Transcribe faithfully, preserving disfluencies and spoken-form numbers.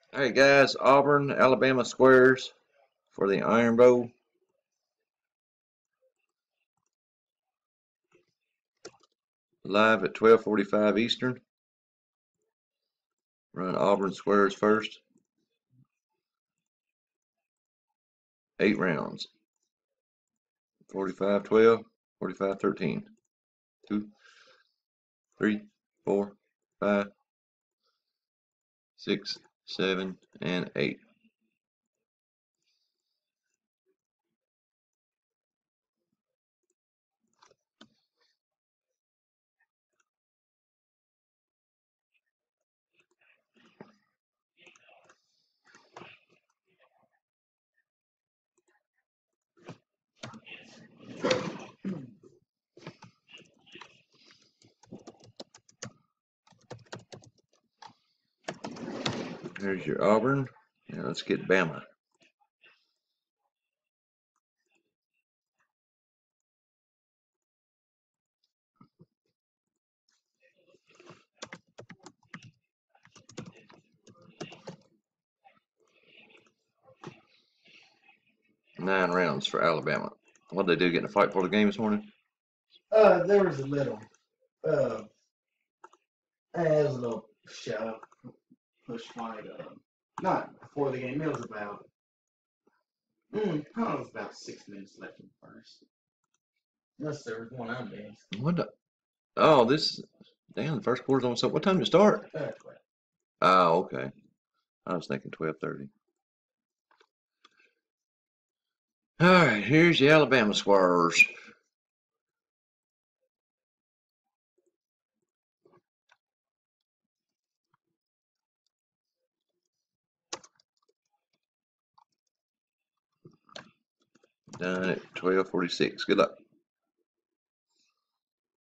Alright guys, Auburn, Alabama squares for the Iron Bowl. Live at twelve forty-five Eastern. Run Auburn squares first. Eight rounds. forty-five twelve, forty-five thirteen. Two, three, four, five, six, seven, and eight. Here's your Auburn. Now let's get Bama. Nine rounds for Alabama. What did they do? Get in a fight for the game this morning? Uh, there was a little, uh, it was a little shove, push fight. Uh, not before the game. It was about, mm, I don't know, it was about six minutes left in the first. Unless there was one unbeat. What the? Oh, this. Damn, the first quarter's almost up. What time to start? Uh, Oh, okay. I was thinking twelve thirty. All right, here's the Alabama squares. Done at twelve forty-six. Good luck.